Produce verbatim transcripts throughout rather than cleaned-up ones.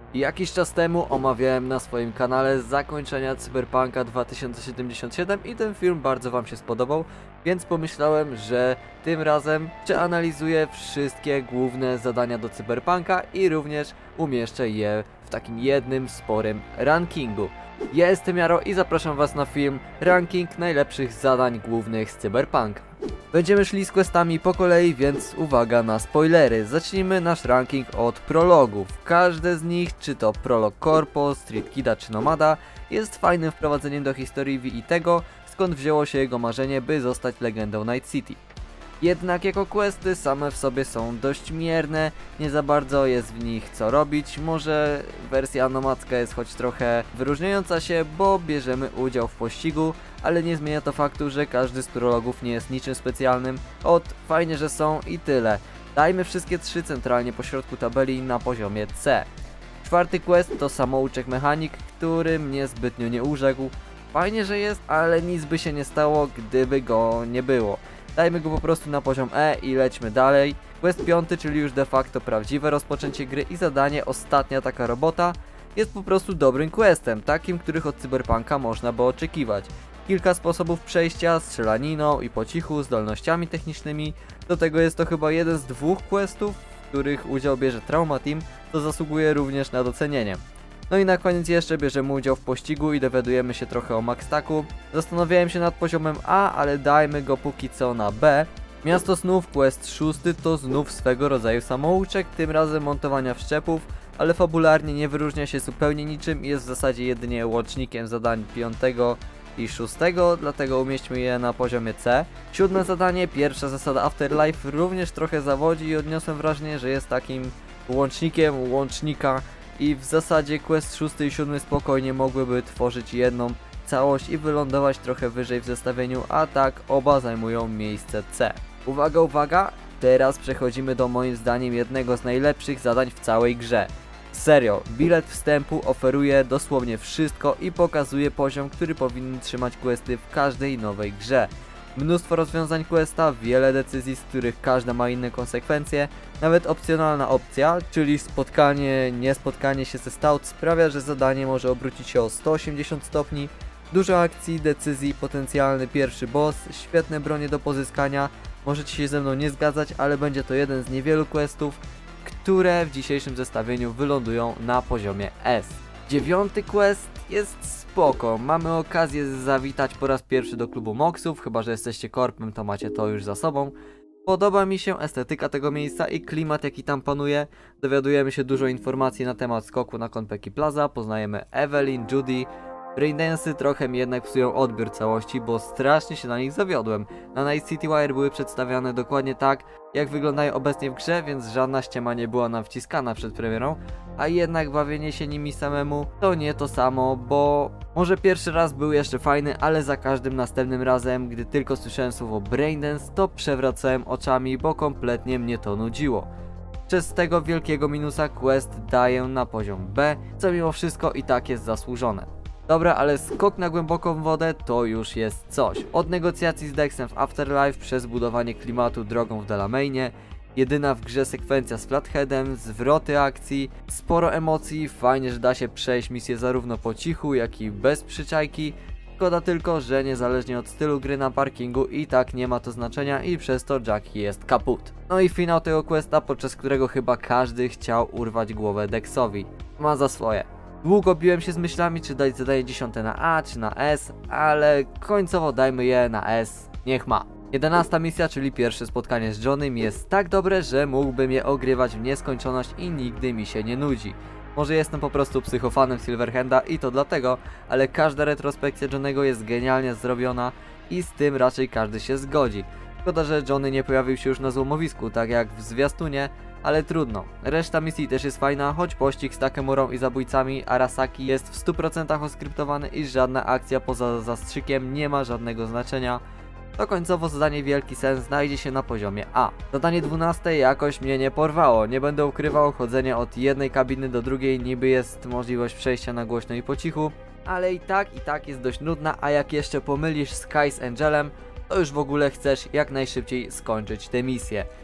Jakiś czas temu omawiałem na swoim kanale zakończenia Cyberpunka dwa tysiące siedemdziesiąt siedem i ten film bardzo wam się spodobał, więc pomyślałem, że tym razem przeanalizuję wszystkie główne zadania do Cyberpunka i również umieszczę je w takim jednym sporym rankingu. Ja jestem Jaro i zapraszam was na film ranking najlepszych zadań głównych z Cyberpunka. Będziemy szli z questami po kolei, więc uwaga na spoilery. Zacznijmy nasz ranking od prologów. Każde z nich, czy to prolog Corpo, Street Kida czy Nomada, jest fajnym wprowadzeniem do historii V i tego, skąd wzięło się jego marzenie, by zostać legendą Night City. Jednak jako questy same w sobie są dość mierne, nie za bardzo jest w nich co robić. Może wersja nomadzka jest choć trochę wyróżniająca się, bo bierzemy udział w pościgu, ale nie zmienia to faktu, że każdy z prologów nie jest niczym specjalnym. Od fajnie, że są i tyle. Dajmy wszystkie trzy centralnie po środku tabeli na poziomie C. Czwarty quest to samouczek mechanik, który mnie zbytnio nie urzekł. Fajnie, że jest, ale nic by się nie stało, gdyby go nie było. Dajmy go po prostu na poziom E i lećmy dalej. Quest piąty, czyli już de facto prawdziwe rozpoczęcie gry i zadanie ostatnia taka robota, jest po prostu dobrym questem, takim, których od Cyberpunka można by oczekiwać. Kilka sposobów przejścia, strzelaniną i po cichu, zdolnościami technicznymi. Do tego jest to chyba jeden z dwóch questów, w których udział bierze Trauma Team, co zasługuje również na docenienie. No i na koniec jeszcze bierzemy udział w pościgu i dowiadujemy się trochę o Maxtaku. Zastanawiałem się nad poziomem A, ale dajmy go póki co na B. Miasto Snów quest szósty to znów swego rodzaju samouczek, tym razem montowania wszczepów, ale fabularnie nie wyróżnia się zupełnie niczym i jest w zasadzie jedynie łącznikiem zadań piątego i szóstego, dlatego umieśćmy je na poziomie C. Siódme zadanie, pierwsza zasada Afterlife, również trochę zawodzi i odniosłem wrażenie, że jest takim łącznikiem łącznika. I w zasadzie quest szósty i siódmy spokojnie mogłyby tworzyć jedną całość i wylądować trochę wyżej w zestawieniu, a tak oba zajmują miejsce C. Uwaga, uwaga, teraz przechodzimy do moim zdaniem jednego z najlepszych zadań w całej grze. Serio, bilet wstępu oferuje dosłownie wszystko i pokazuje poziom, który powinny trzymać questy w każdej nowej grze. Mnóstwo rozwiązań questa, wiele decyzji, z których każda ma inne konsekwencje, nawet opcjonalna opcja, czyli spotkanie, nie spotkanie się ze Stout sprawia, że zadanie może obrócić się o sto osiemdziesiąt stopni, dużo akcji, decyzji, potencjalny pierwszy boss, świetne bronie do pozyskania, możecie się ze mną nie zgadzać, ale będzie to jeden z niewielu questów, które w dzisiejszym zestawieniu wylądują na poziomie S. Dziewiąty quest jest spoko, mamy okazję zawitać po raz pierwszy do klubu Moxów, chyba że jesteście korpem, to macie to już za sobą. Podoba mi się estetyka tego miejsca i klimat, jaki tam panuje. Dowiadujemy się dużo informacji na temat skoku na Konpeki Plaza, poznajemy Evelyn, Judy. Braindensy trochę mi jednak psują odbiór całości, bo strasznie się na nich zawiodłem. Na Night City Wire były przedstawiane dokładnie tak, jak wyglądają obecnie w grze, więc żadna ściema nie była nam wciskana przed premierą, a jednak bawienie się nimi samemu to nie to samo, bo może pierwszy raz był jeszcze fajny, ale za każdym następnym razem, gdy tylko słyszałem słowo Braindance, to przewracałem oczami, bo kompletnie mnie to nudziło. Przez tego wielkiego minusa quest daję na poziom B, co mimo wszystko i tak jest zasłużone. Dobra, ale skok na głęboką wodę to już jest coś. Od negocjacji z Dexem w Afterlife przez budowanie klimatu drogą w Delamainie, jedyna w grze sekwencja z Flatheadem, zwroty akcji, sporo emocji, fajnie, że da się przejść misję zarówno po cichu, jak i bez przyczajki. Szkoda tylko, że niezależnie od stylu gry na parkingu i tak nie ma to znaczenia i przez to Jackie jest kaput. No i finał tego questa, podczas którego chyba każdy chciał urwać głowę Dexowi. Ma za swoje. Długo biłem się z myślami, czy dać zadanie dziesiąte na A, czy na S, ale końcowo dajmy je na S, niech ma. jedenasta misja, czyli pierwsze spotkanie z Johnem, jest tak dobre, że mógłbym je ogrywać w nieskończoność i nigdy mi się nie nudzi. Może jestem po prostu psychofanem Silverhanda i to dlatego, ale każda retrospekcja Johnego jest genialnie zrobiona i z tym raczej każdy się zgodzi. Szkoda, że Johnny nie pojawił się już na złomowisku, tak jak w zwiastunie, ale trudno. Reszta misji też jest fajna, choć pościg z Takemurą i zabójcami Arasaki jest w stu procentach oskryptowany i żadna akcja poza zastrzykiem nie ma żadnego znaczenia. To końcowo zadanie Wielki Sen znajdzie się na poziomie A. Zadanie dwunaste jakoś mnie nie porwało, nie będę ukrywał, chodzenie od jednej kabiny do drugiej niby jest możliwość przejścia na głośno i po cichu, ale i tak i tak jest dość nudna, a jak jeszcze pomylisz Sky z Angelem, to już w ogóle chcesz jak najszybciej skończyć tę misję.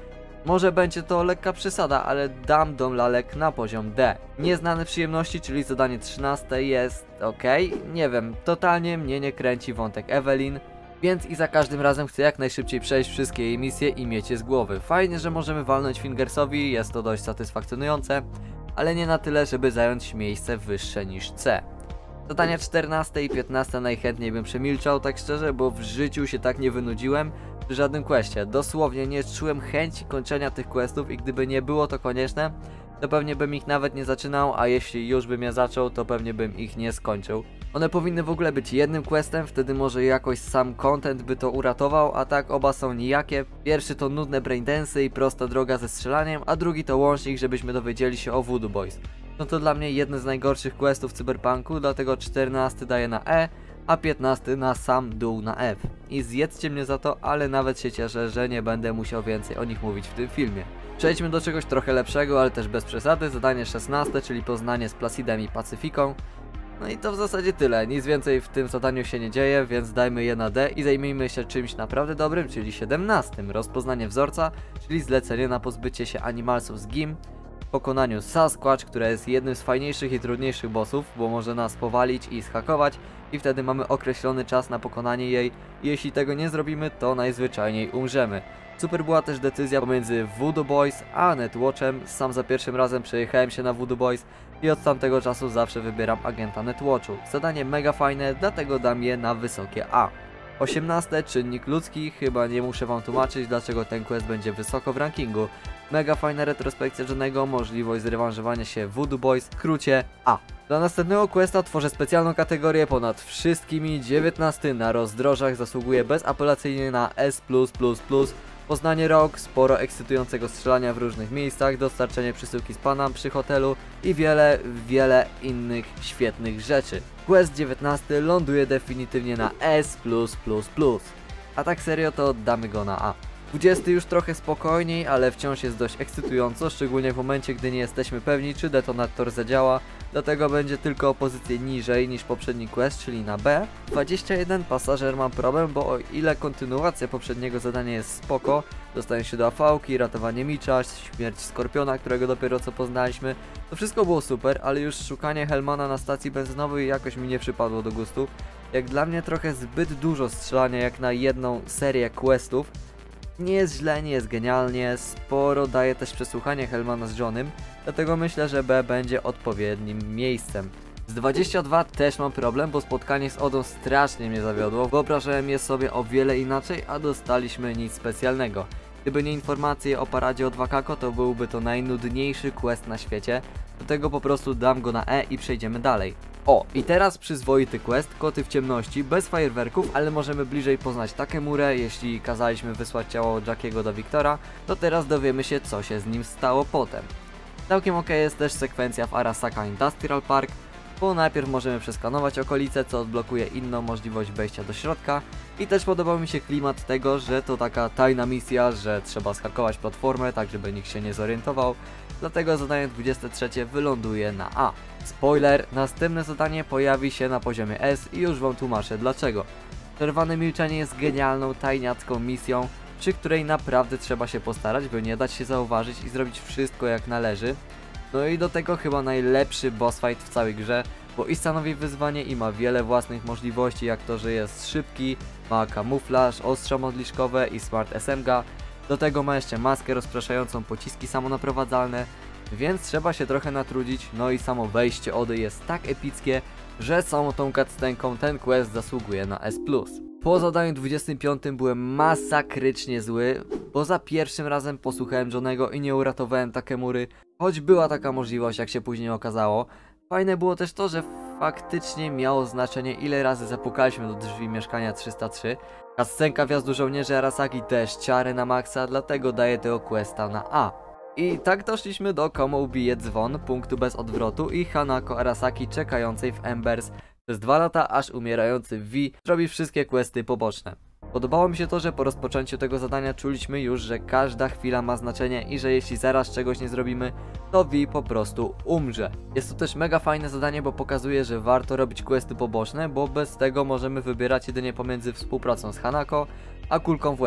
Może będzie to lekka przesada, ale dam dom lalek na poziom D. Nieznane przyjemności, czyli zadanie trzynaste jest ok. Nie wiem, totalnie mnie nie kręci wątek Evelyn. Więc i za każdym razem chcę jak najszybciej przejść wszystkie jej misje i mieć je z głowy. Fajnie, że możemy walnąć Fingersowi, jest to dość satysfakcjonujące, ale nie na tyle, żeby zająć miejsce wyższe niż C. Zadania czternaste i piętnaste najchętniej bym przemilczał, tak szczerze, bo w życiu się tak nie wynudziłem przy żadnym questie. Dosłownie nie czułem chęci kończenia tych questów i gdyby nie było to konieczne, to pewnie bym ich nawet nie zaczynał, a jeśli już bym je zaczął, to pewnie bym ich nie skończył. One powinny w ogóle być jednym questem, wtedy może jakoś sam content by to uratował, a tak oba są nijakie. Pierwszy to nudne braindensy i prosta droga ze strzelaniem, a drugi to łącznik, żebyśmy dowiedzieli się o Voodoo Boys. No to dla mnie jedne z najgorszych questów w Cyberpunku, dlatego czternasty daję na E, a piętnasty na sam dół na F. I zjedzcie mnie za to, ale nawet się cieszę, że nie będę musiał więcej o nich mówić w tym filmie. Przejdźmy do czegoś trochę lepszego, ale też bez przesady, zadanie szesnaste, czyli poznanie z Placidem i Pacyfiką. No i to w zasadzie tyle, nic więcej w tym zadaniu się nie dzieje, więc dajmy je na D i zajmijmy się czymś naprawdę dobrym, czyli siedemnastym. Rozpoznanie wzorca, czyli zlecenie na pozbycie się animalsów z G I M. W pokonaniu Sasquatch, która jest jednym z fajniejszych i trudniejszych bossów, bo może nas powalić i zhakować i wtedy mamy określony czas na pokonanie jej i jeśli tego nie zrobimy, to najzwyczajniej umrzemy. Super była też decyzja pomiędzy Voodoo Boys a Netwatchem. Sam za pierwszym razem przejechałem się na Voodoo Boys i od tamtego czasu zawsze wybieram agenta Netwatchu. Zadanie mega fajne, dlatego dam je na wysokie A. osiemnaste czynnik ludzki, chyba nie muszę wam tłumaczyć, dlaczego ten quest będzie wysoko w rankingu. Mega fajna retrospekcja Johnny'ego, możliwość zrewanżowania się Voodoo Boys, w skrócie A. Dla następnego questa tworzę specjalną kategorię ponad wszystkimi. dziewiętnasty na rozdrożach zasługuje bezapelacyjnie na S plus plus plus. Poznanie rok, sporo ekscytującego strzelania w różnych miejscach, dostarczenie przesyłki z Panam przy hotelu i wiele, wiele innych świetnych rzeczy. Quest dziewiętnasty ląduje definitywnie na S plus plus plus. A tak serio to damy go na A. dwudziesty już trochę spokojniej, ale wciąż jest dość ekscytująco, szczególnie w momencie, gdy nie jesteśmy pewni, czy detonator zadziała, dlatego będzie tylko o pozycję niżej niż poprzedni quest, czyli na B. dwadzieścia jeden pasażer mam problem, bo o ile kontynuacja poprzedniego zadania jest spoko, dostanie się do afałki, ratowanie Micza, śmierć Skorpiona, którego dopiero co poznaliśmy, to wszystko było super, ale już szukanie Hellmana na stacji benzynowej jakoś mi nie przypadło do gustu. Jak dla mnie trochę zbyt dużo strzelania jak na jedną serię questów. Nie jest źle, nie jest genialnie, sporo daje też przesłuchanie Hellmana z Johnem, dlatego myślę, że B będzie odpowiednim miejscem. Z dwudziestym drugim też mam problem, bo spotkanie z Odą strasznie mnie zawiodło, wyobrażałem je sobie o wiele inaczej, a dostaliśmy nic specjalnego. Gdyby nie informacje o paradzie od Wakako, to byłby to najnudniejszy quest na świecie, dlatego po prostu dam go na E i przejdziemy dalej. O, i teraz przyzwoity quest, koty w ciemności, bez fajerwerków, ale możemy bliżej poznać Takemurę. Jeśli kazaliśmy wysłać ciało Jackiego do Wiktora, to teraz dowiemy się, co się z nim stało potem. Całkiem ok jest też sekwencja w Arasaka Industrial Park, bo najpierw możemy przeskanować okolice, co odblokuje inną możliwość wejścia do środka. I też podobał mi się klimat tego, że to taka tajna misja, że trzeba schakować platformę, tak żeby nikt się nie zorientował. Dlatego zadanie dwudzieste trzecie wyląduje na A. Spoiler, następne zadanie pojawi się na poziomie S i już wam tłumaczę dlaczego. Przerwane milczenie jest genialną, tajniacką misją, przy której naprawdę trzeba się postarać, by nie dać się zauważyć i zrobić wszystko jak należy. No i do tego chyba najlepszy boss fight w całej grze, bo i stanowi wyzwanie i ma wiele własnych możliwości, jak to, że jest szybki, ma kamuflaż, ostrza modliszkowe i smart S M G. Do tego ma jeszcze maskę rozpraszającą pociski samonaprowadzalne, więc trzeba się trochę natrudzić, no i samo wejście Ody jest tak epickie, że samą tą cutscenką ten quest zasługuje na S plus. Po zadaniu dwudziestym piątym byłem masakrycznie zły, bo za pierwszym razem posłuchałem Johnego i nie uratowałem Takemury, choć była taka możliwość, jak się później okazało. Fajne było też to, że faktycznie miało znaczenie, ile razy zapukaliśmy do drzwi mieszkania trzysta trzy. Cutscenka wjazdu żołnierzy Arasaki też ciary na maksa, dlatego daję tego questa na A. I tak doszliśmy do Komu bije dzwon, punktu bez odwrotu i Hanako Arasaki czekającej w Embers. Przez dwa lata aż umierający V robi wszystkie questy poboczne. Podobało mi się to, że po rozpoczęciu tego zadania czuliśmy już, że każda chwila ma znaczenie i że jeśli zaraz czegoś nie zrobimy, to V po prostu umrze. Jest to też mega fajne zadanie, bo pokazuje, że warto robić questy poboczne, bo bez tego możemy wybierać jedynie pomiędzy współpracą z Hanako, a kulką w łeb.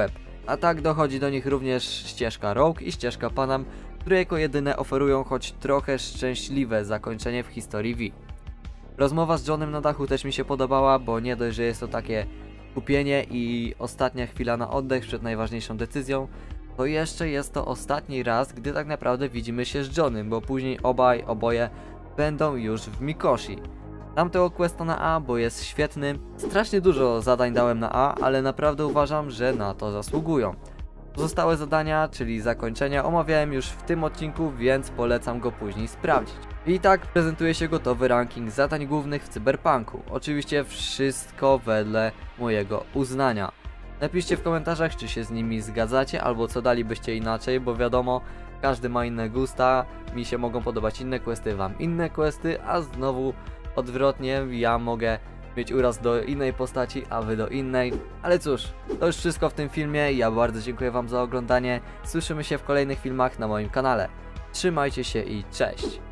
A tak dochodzi do nich również ścieżka Rogue i ścieżka Panam, które jako jedyne oferują choć trochę szczęśliwe zakończenie w historii V. Rozmowa z Johnem na dachu też mi się podobała, bo nie dość, że jest to takie kupienie i ostatnia chwila na oddech przed najważniejszą decyzją, to jeszcze jest to ostatni raz, gdy tak naprawdę widzimy się z Johnem, bo później obaj, oboje będą już w Mikoshi. Dam tego questa na A, bo jest świetny. Strasznie dużo zadań dałem na A, ale naprawdę uważam, że na to zasługują. Pozostałe zadania, czyli zakończenia, omawiałem już w tym odcinku, więc polecam go później sprawdzić. I tak prezentuje się gotowy ranking zadań głównych w Cyberpunku. Oczywiście wszystko wedle mojego uznania. Napiszcie w komentarzach, czy się z nimi zgadzacie, albo co dalibyście inaczej, bo wiadomo, każdy ma inne gusta, mi się mogą podobać inne questy, wam inne questy, a znowu odwrotnie, ja mogę mieć uraz do innej postaci, a wy do innej. Ale cóż, to już wszystko w tym filmie, ja bardzo dziękuję wam za oglądanie, słyszymy się w kolejnych filmach na moim kanale. Trzymajcie się i cześć!